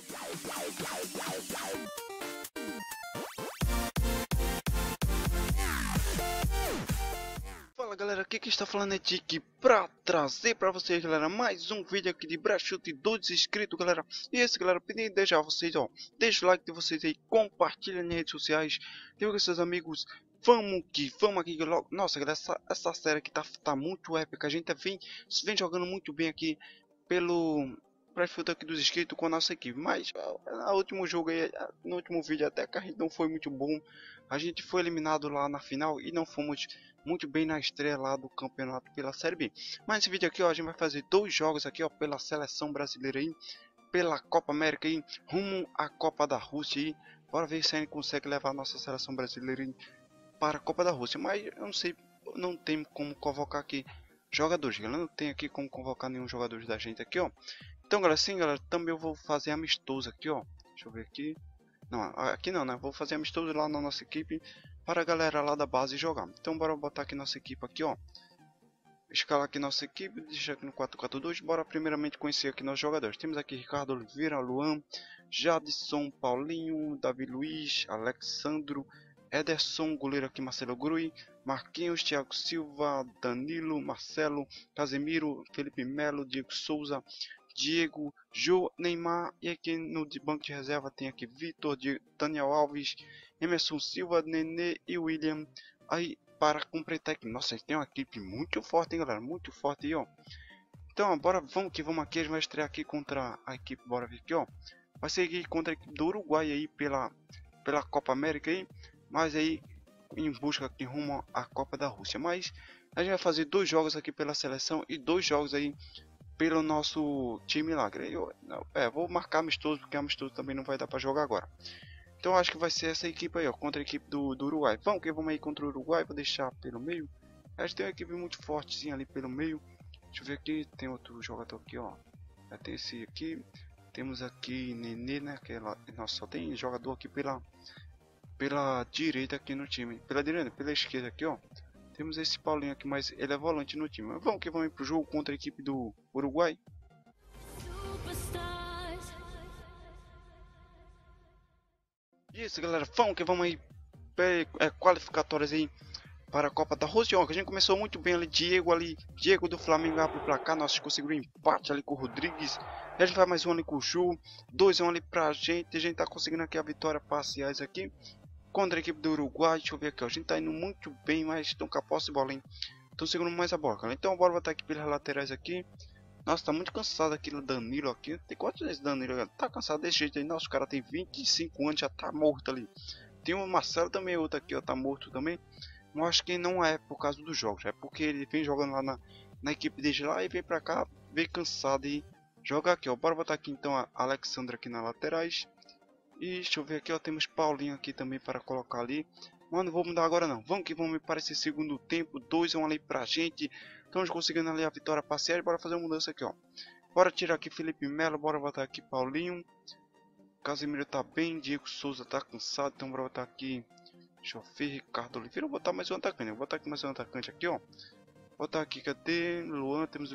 Fala galera, aqui que está falando é Tiki pra trazer pra vocês, galera, mais um vídeo aqui de Brachute 2 inscritos, galera. E esse, galera, pedindo desde já vocês, ó, deixa o like de vocês aí, compartilha nas redes sociais, divulga com seus amigos. Vamos aqui logo. Nossa, galera, essa série aqui tá muito épica. A gente vem jogando muito bem aqui pelo Brachute aqui dos inscritos com a nossa equipe. Mas no último jogo aí, no último vídeo até que a gente não foi muito bom. A gente foi eliminado lá na final e não fomos muito bem na estreia lá do campeonato pela Série B. Mas nesse vídeo aqui, ó, a gente vai fazer dois jogos aqui, ó, pela seleção brasileira aí, pela Copa América aí, rumo à Copa da Rússia aí. Bora ver se a gente consegue levar a nossa seleção brasileira aí para a Copa da Rússia. Mas eu não sei, não tem como convocar aqui jogadores, galera. Não tem aqui como convocar nenhum jogador da gente aqui, ó. Então, galera, sim, galera, também eu vou fazer amistoso aqui, ó. Deixa eu ver aqui. Não, aqui não, né? Vou fazer amistoso lá na nossa equipe para a galera lá da base jogar. Então bora botar aqui nossa equipe aqui, ó. Escalar aqui nossa equipe, deixar aqui no 4-4-2. Bora primeiramente conhecer aqui nossos jogadores. Temos aqui Ricardo Oliveira, Luan, Jadson, Paulinho, Davi Luiz, Alexandro, Ederson, goleiro aqui Marcelo Grui, Marquinhos, Thiago Silva, Danilo, Marcelo, Casemiro, Felipe Melo, Diego Souza, Diego, Jô, Neymar. E aqui no banco de reserva tem aqui Vitor, Daniel Alves, Emerson Silva, Nenê e William. Aí para completar aqui, nossa, a gente tem uma equipe muito forte, hein, galera, muito forte aí, ó. Então, ó, bora, vamos aqui, a gente vai estrear aqui contra a equipe, bora ver aqui, ó. Vai seguir contra a equipe do Uruguai aí pela Copa América aí, mas aí em busca aqui rumo à Copa da Rússia. Mas a gente vai fazer dois jogos aqui pela seleção e dois jogos aí pelo nosso time lá. Vou marcar amistoso, porque amistoso também não vai dar para jogar agora. Então acho que vai ser essa equipe aí, ó, contra a equipe do Uruguai. Vamos aí contra o Uruguai, vou deixar pelo meio. A gente tem uma equipe muito fortezinha ali pelo meio. Deixa eu ver aqui, tem outro jogador aqui, ó. Já tem esse aqui. Temos aqui Nenê, né, nossa, só tem jogador aqui pela direita aqui no time. Pela direita, pela esquerda aqui, ó. Temos esse Paulinho aqui, mas ele é volante no time. Mas vamos ir pro jogo contra a equipe do Uruguai. Isso, galera, vamos aí qualificatórias aí para a Copa da Rússia. Ó, que a gente começou muito bem ali, Diego do Flamengo abre o placar, nós conseguimos um empate ali com o Rodrigues. A gente vai mais um ali com o Ju, 2-1 ali pra gente. A gente tá conseguindo aqui a vitória parciais aqui contra a equipe do Uruguai. Deixa eu ver aqui, ó, a gente tá indo muito bem, mas estão com a posse de bola, hein? Estão segurando mais a bola, cara. Então bora botar aqui pelas laterais aqui. Nossa, tá muito cansado aqui o Danilo aqui. Tem quantos vezes Danilo? Tá cansado desse jeito aí. Nossa, o cara tem 25 anos, já tá morto ali. Tem o Marcelo também, outro aqui, ó, tá morto também. Eu acho que não é por causa dos jogos, é porque ele vem jogando lá na equipe dele lá e vem pra cá, vem cansado e joga aqui, ó. Bora botar aqui então a Alexandra aqui nas laterais. E deixa eu ver aqui, ó, temos Paulinho aqui também para colocar ali. Mas não vou mudar agora não. Vamos para esse segundo tempo, 2-1 ali pra gente. Estamos conseguindo ali a vitória parcial. Bora fazer uma mudança aqui, ó. Bora tirar aqui Felipe Melo, bora botar aqui Paulinho. Casemiro tá bem, Diego Souza tá cansado, então bora botar aqui, deixa eu ver, Ricardo Oliveira. Vou botar mais um atacante, vou botar aqui mais um atacante aqui, ó. Botar aqui, cadê? Luan, temos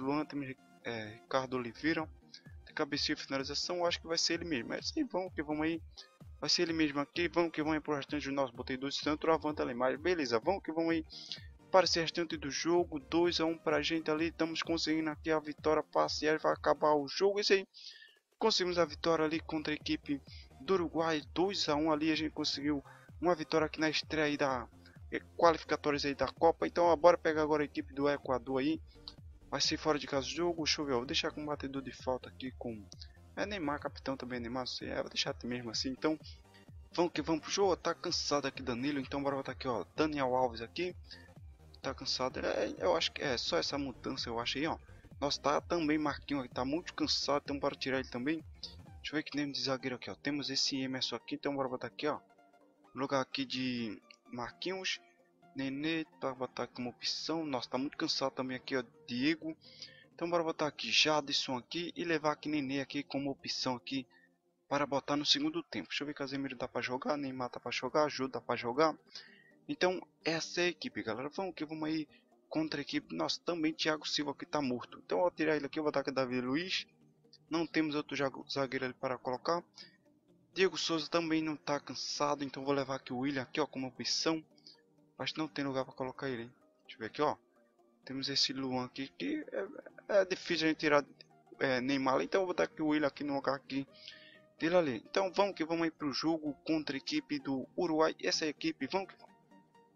Ricardo Oliveira. Tem cabeceio, finalização, eu acho que vai ser ele mesmo. Mas sim, vamos aí. Vai ser ele mesmo aqui, vamos aí pro restante do nosso. Botei dois centroavantes ali, mas beleza, vamos aí para esse restante do jogo. 2-1 pra gente ali, estamos conseguindo aqui a vitória parcial, vai acabar o jogo, isso aí. Conseguimos a vitória ali contra a equipe do Uruguai, 2-1 ali, a gente conseguiu uma vitória aqui na estreia aí da qualificatórias aí da Copa. Então ó, bora pegar agora a equipe do Equador aí. Vai ser fora de casa o jogo, deixa eu ver, vou deixar com o batedor de falta aqui com Neymar, capitão também Neymar, não sei, vou deixar mesmo assim. Então vamos pro jogo, tá cansado aqui Danilo, então bora botar aqui, ó, Daniel Alves aqui. Tá cansado, eu acho que é só essa mudança, eu acho aí, ó. Nossa, tá também Marquinhos aqui, tá muito cansado, então bora tirar ele também. Deixa eu ver que nem de zagueiro aqui, ó. Temos esse Emerson aqui, então bora botar aqui, ó. No lugar aqui de Marquinhos. Nenê, tá, botar como opção. Nossa, tá muito cansado também aqui, ó. Diego. Então bora botar aqui Jadson aqui e levar aqui Nenê aqui como opção aqui para botar no segundo tempo. Deixa eu ver, Casemiro dá para jogar, Neymar dá para jogar, Jô dá para jogar. Então essa é a equipe, galera. Vamos aí contra a equipe. Nossa, também Thiago Silva que tá morto. Então eu vou tirar ele aqui, eu vou botar aqui Davi Luiz. Não temos outro zagueiro ali para colocar. Diego Souza também não está cansado, então vou levar aqui o William aqui, ó, como opção. Acho que não tem lugar para colocar ele, hein? Deixa eu ver aqui, ó. Temos esse Luan aqui que é difícil a gente tirar Neymar, então eu vou botar aqui o William aqui no lugar aqui dele ali. Então vamos que vamos aí pro jogo contra a equipe do Uruguai. Essa é a equipe, vamos que vamos.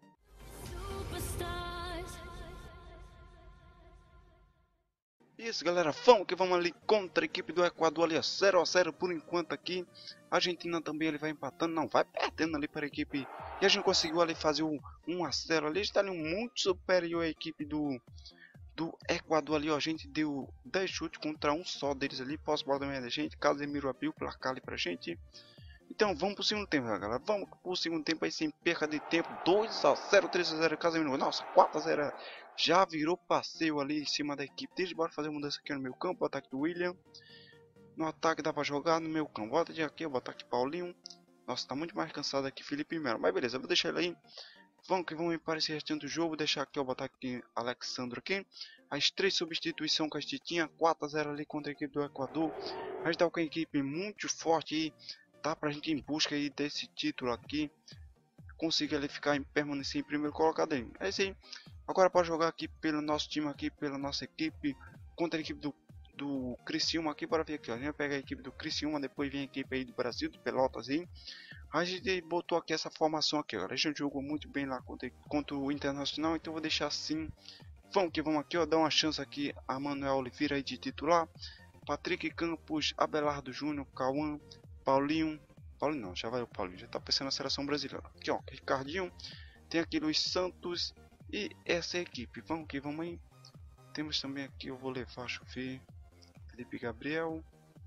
Isso, galera, vamos que vamos ali contra a equipe do Equador ali, 0 a 0 por enquanto aqui. A Argentina também ele vai empatando, não, vai perdendo ali para a equipe. E a gente conseguiu ali fazer o 1 a 0 ali, está ali muito superior à equipe do Equador ali, ó. A gente deu 10 chutes contra um só deles ali, pós-bola da minha da gente. Casemiro abriu o placar ali pra gente. Então vamos pro segundo tempo, galera. Vamos pro segundo tempo aí sem perca de tempo. 2 a 0, 3 a 0, Casemiro. Nossa, 4 a 0. Já virou passeio ali em cima da equipe. Desde bora fazer mudança aqui no meu campo. O ataque do William. No ataque dá pra jogar no meu campo. Volta de aqui, eu vou botar aqui Paulinho. Nossa, tá muito mais cansado aqui Felipe Melo. Mas beleza, eu vou deixar ele aí. Vamos que vamos para esse restante do jogo. Vou deixar aqui, eu vou botar aqui Alexandre aqui. As 3 substituições que a gente tinha. 4 a 0 ali contra a equipe do Equador. A gente tá com a equipe muito forte aí. Tá pra gente em busca aí desse título aqui. Conseguir ele ficar em permanecer em primeiro colocado aí. É isso aí. Agora pode jogar aqui pelo nosso time aqui, pela nossa equipe. Contra a equipe do Criciúma aqui. Bora ver aqui, ó. A gente vai pegar a equipe do Criciúma. Depois vem a equipe aí do Brasil, do Pelotas aí. A gente botou aqui essa formação aqui, ó. A gente jogou muito bem lá contra o Internacional. Então vou deixar assim. Vamos que vamos aqui, ó. Dar uma chance aqui a Manuel Oliveira aí de titular. Patrick Campos, Abelardo Júnior, Cauã, Paulinho não, já vai o Paulinho, já tá pensando na seleção brasileira. Aqui ó, Ricardinho, tem aqui Luiz Santos e essa é a equipe. Vamos que vamos aí. Temos também aqui, eu vou levar, deixa eu ver, Felipe Gabriel.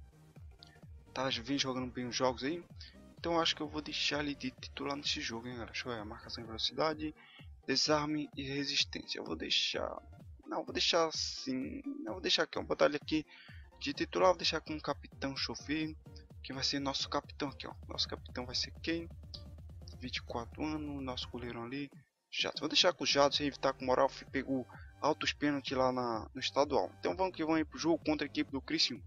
Tá, vem jogando bem os jogos aí. Então eu acho que eu vou deixar ele de titular nesse jogo, hein, galera. Deixa eu ver, marcação em velocidade, desarme e resistência. Eu vou deixar... Não, vou deixar assim... Não, vou deixar aqui, vou botar ele aqui de titular. Vou deixar com o capitão chover. Que vai ser nosso capitão aqui, ó. Nosso capitão vai ser quem? 24 anos, nosso goleirão ali. Jato. Vou deixar com o Jato, sem evitar com moral. Pegou altos pênaltis lá no estadual. Então vamos que vamos aí pro jogo contra a equipe do Criciúma.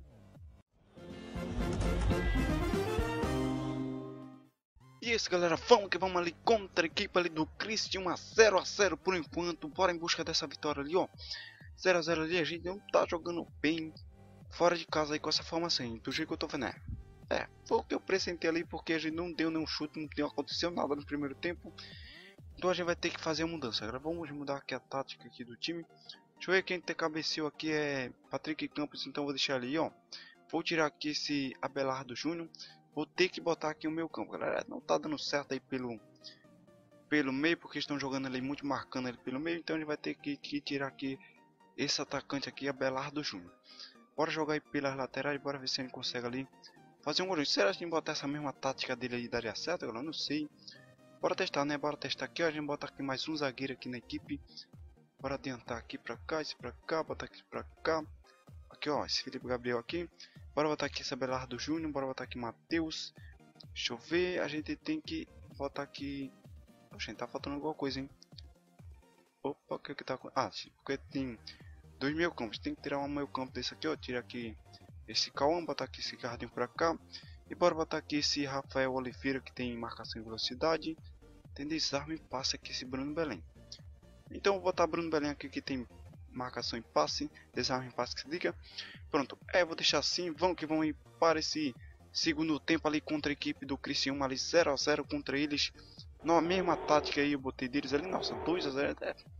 E isso, galera, vamos que vamos ali contra a equipe ali do Criciúma, 0 a 0 por enquanto. Bora em busca dessa vitória ali, ó. 0 a 0 ali, a gente não tá jogando bem fora de casa aí com essa formação, do jeito que eu tô vendo. Foi o que eu pressenti ali, porque a gente não deu nenhum chute, não aconteceu nada no primeiro tempo. Então a gente vai ter que fazer a mudança. Agora vamos mudar aqui a tática aqui do time. Deixa eu ver quem tem cabeceio aqui é Patrick Campos, então vou deixar ali, ó. Vou tirar aqui esse Abelardo Júnior. Vou ter que botar aqui o meu campo, galera. Não tá dando certo aí pelo meio, porque estão jogando ali muito, marcando ele pelo meio. Então a gente vai ter que tirar aqui esse atacante aqui, Abelardo Júnior. Bora jogar aí pelas laterais, bora ver se a gente consegue ali fazer um gol. Será que a gente botar essa mesma tática dele aí daria certo? Eu não sei. Bora testar, né? Bora testar aqui, ó. A gente bota aqui mais um zagueiro aqui na equipe. Bora adiantar aqui pra cá, esse pra cá, botar aqui pra cá. Aqui, ó, esse Felipe Gabriel aqui. Bora botar aqui esse Abelardo Júnior, bora botar aqui Matheus. Deixa eu ver, a gente tem que botar aqui... Poxa, tá faltando alguma coisa, hein? Opa, o que que tá... Ah, porque tem 2 meio campos. Tem que tirar um meio campo desse aqui, ó. Tira aqui esse Cauã, botar aqui esse Ricardinho pra cá. E bora botar aqui esse Rafael Oliveira, que tem marcação em velocidade. Tem desarme e passe aqui esse Bruno Belém. Então vou botar Bruno Belém aqui, que tem marcação em passe, desarme em passe, que se diga. Pronto, vou deixar assim. Vamos que vamos ir para esse segundo tempo ali contra a equipe do Criciúma ali, 0 a 0 contra eles. Na mesma tática aí eu botei deles ali. Nossa, 2 a 0.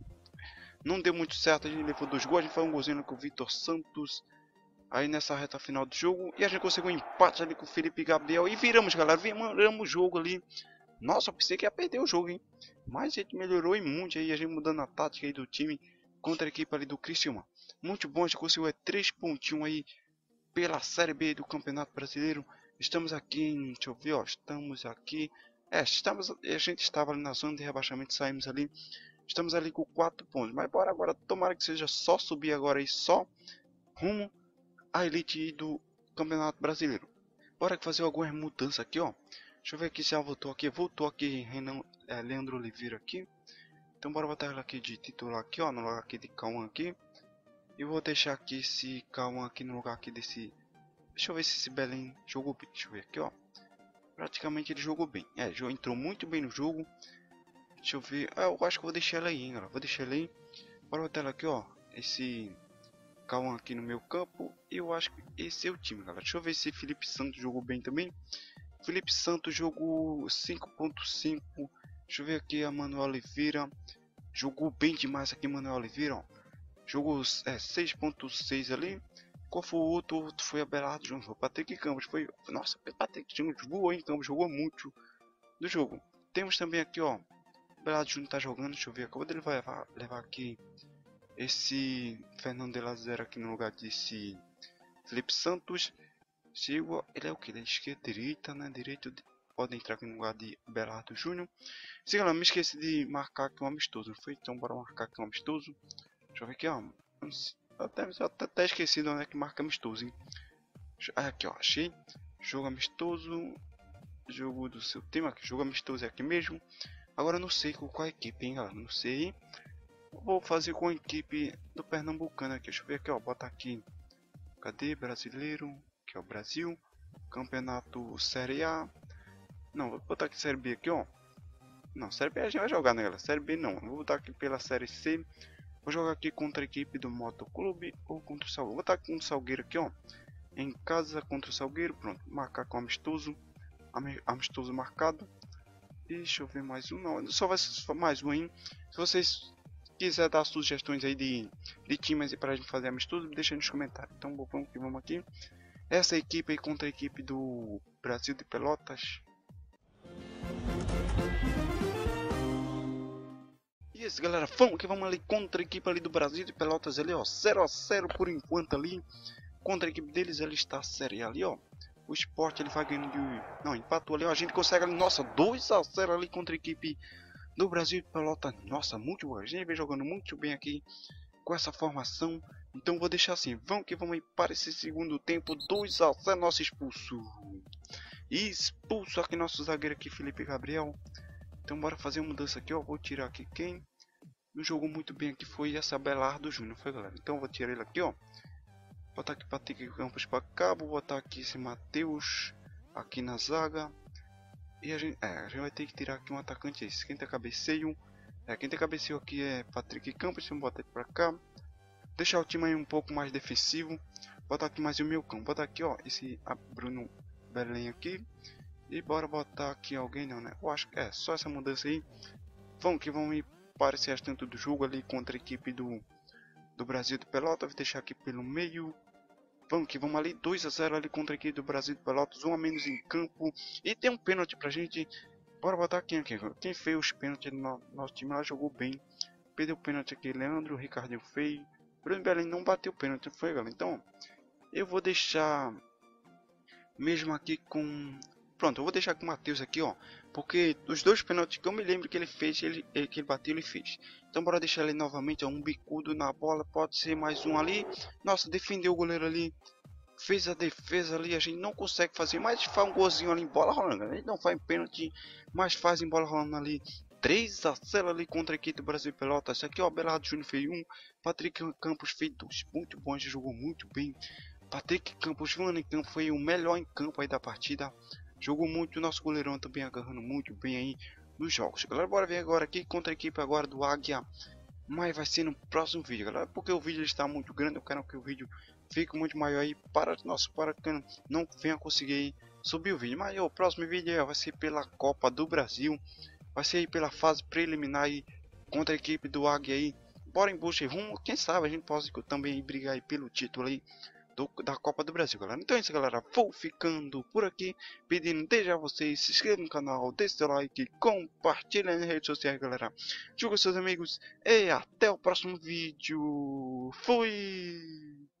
Não deu muito certo, a gente levou 2 gols. A gente foi um golzinho com o Vitor Santos aí nessa reta final do jogo. E a gente conseguiu um empate ali com o Felipe Gabriel. E viramos, galera, viramos o jogo ali. Nossa, eu pensei que ia perder o jogo, hein. Mas a gente melhorou em muito aí, a gente mudando a tática aí do time contra a equipe ali do Criciúma. Muito bom, a gente conseguiu 3 pontinhos aí pela Série B do Campeonato Brasileiro. Estamos aqui em, deixa eu ver, ó, estamos aqui. A gente estava ali na zona de rebaixamento, saímos ali. Estamos ali com 4 pontos, mas bora agora, tomara que seja só subir agora aí, só rumo à elite do Campeonato Brasileiro. Bora fazer algumas mudanças aqui, ó. Deixa eu ver aqui se ela voltou aqui, Renan, Leandro Oliveira aqui. Então bora botar ela aqui de titular aqui, ó, no lugar aqui de Cauã aqui. E vou deixar aqui esse Cauã aqui no lugar aqui desse Deixa eu ver se esse Belém jogou bem. Deixa eu ver aqui, ó. Praticamente ele jogou bem. Entrou muito bem no jogo. Deixa eu ver. Eu acho que eu vou deixar ela aí, hein, galera. Vou deixar ela aí. Bora botar ela aqui, ó. Esse Cauã aqui no meu campo. E eu acho que esse é o time, galera. Deixa eu ver se Felipe Santos jogou bem também. Felipe Santos jogou 5.5. Deixa eu ver aqui a Manuel Oliveira. Jogou bem demais aqui, Manuel Oliveira, ó. Jogou 6.6 ali. Qual foi o outro? O outro foi Abelardo Júnior. O Patrick Campos foi. Nossa, o Patrick Júnior voou em Campos, jogou muito do jogo. Temos também aqui, ó. O Abelardo Júnior tá jogando. Deixa eu ver. Acabou dele vai levar aqui esse Fernando de la Zera aqui no lugar desse Felipe Santos. Sigo, ele é o que? Da esquerda, direita, né? Direito. Pode entrar aqui no lugar de Abelardo Júnior. Sim, galera, me esqueci de marcar aqui um amistoso, não foi? Então bora marcar aqui um amistoso. Deixa eu ver aqui, ó. Até esqueci de onde é que marca amistoso, hein? Aqui, ó, achei. Jogo amistoso. Jogo do seu time aqui. Jogo amistoso é aqui mesmo. Agora eu não sei com qual equipe, hein, galera? Não sei. Vou fazer com a equipe do Pernambucano aqui. Deixa eu ver aqui, ó. Bota aqui. Cadê? Brasileiro. Aqui, ó. Brasil. Campeonato Série A. Não, vou botar aqui Série B aqui, ó. Não, Série B a gente vai jogar, né, galera? Série B não. Vou botar aqui pela Série C. Vou jogar aqui contra a equipe do Motoclube ou contra o Salgueiro. Vou botar aqui com o Salgueiro aqui, ó. Em casa contra o Salgueiro. Pronto. Marcar com amistoso. Amistoso marcado. Deixa eu ver mais um. Não, só vai ser mais um, hein? Se vocês quiserem dar sugestões aí de times para a gente fazer amistoso, deixa nos comentários. Então vamos aqui. Essa equipe aí contra a equipe do Brasil de Pelotas. Isso, galera, vamos ali contra a equipe ali do Brasil de Pelotas ali, ó, 0-0 por enquanto ali. Contra a equipe deles, ele está a série ali, ó. O Sport ele vai ganhando de... Não, empatou ali, ó, a gente consegue ali, nossa, 2-0 ali contra a equipe do Brasil de Pelotas. Nossa, muito boa, a gente vem jogando muito bem aqui com essa formação. Então vou deixar assim, vamos aí para esse segundo tempo, 2-0, nosso expulso. E expulso aqui nosso zagueiro aqui, Felipe Gabriel. Então bora fazer uma mudança aqui, ó. Vou tirar aqui quem não jogou muito bem aqui foi essa Abelardo Júnior, foi, galera. Então eu vou tirar ele aqui, ó. Botar aqui Patrick Campos para cá, vou botar aqui esse Matheus aqui na zaga. E a gente vai ter que tirar aqui um atacante esse. Quem tem cabeceio? Quem tem cabeceio aqui é Patrick Campos, vamos botar ele para cá. Deixar o time aí um pouco mais defensivo. Botar aqui mais o meu campo. Botar aqui, ó, esse Bruno Belém aqui. E bora botar aqui alguém, não, né? Eu acho que é só essa mudança aí. Vamos ir para esse restante do jogo ali contra a equipe do Brasil de Pelotas. Vou deixar aqui pelo meio. Vamos ali, 2-0 ali contra a equipe do Brasil de Pelotas. Um a menos em campo. E tem um pênalti pra gente. Bora botar quem aqui? Quem fez os pênaltis no nosso time lá jogou bem. Perdeu o pênalti aqui, Leandro, Ricardinho fez. Bruno Belém não bateu o pênalti, foi, galera? Então, eu vou deixar mesmo aqui com... Pronto, eu vou deixar com o Matheus aqui, ó. Porque os dois pênaltis que eu me lembro que ele fez, que ele bateu, ele fez. Então bora deixar ele novamente, ó, um bicudo na bola. Pode ser mais um ali. Nossa, defendeu o goleiro ali. Fez a defesa ali, a gente não consegue fazer. Mas faz um golzinho ali em bola rolando. A gente não faz pênalti, mas faz em bola rolando ali. 3-0 ali contra a equipe do Brasil Pelotas. Aqui, ó, Abelardo Júnior fez 1. Patrick Campos fez 2. Muito bom, a gente jogou muito bem. Patrick Campos voando em campo, foi o melhor em campo aí da partida. Jogou muito, o nosso goleirão também agarrando muito bem aí nos jogos. Galera, bora ver agora aqui contra a equipe agora do Águia. Mas vai ser no próximo vídeo, galera. Porque o vídeo está muito grande, eu quero que o vídeo fique muito maior aí para que não venha conseguir subir o vídeo. Mas o próximo vídeo vai ser pela Copa do Brasil. Vai ser aí pela fase preliminar aí contra a equipe do Águia aí. Bora em busca e rumo. Quem sabe a gente possa também brigar aí pelo título aí da Copa do Brasil, galera. Então é isso, galera. Vou ficando por aqui, pedindo desde a vocês, se inscrevam no canal, deixe seu like, compartilhem nas redes sociais, galera. Divulgue com seus amigos e até o próximo vídeo. Fui!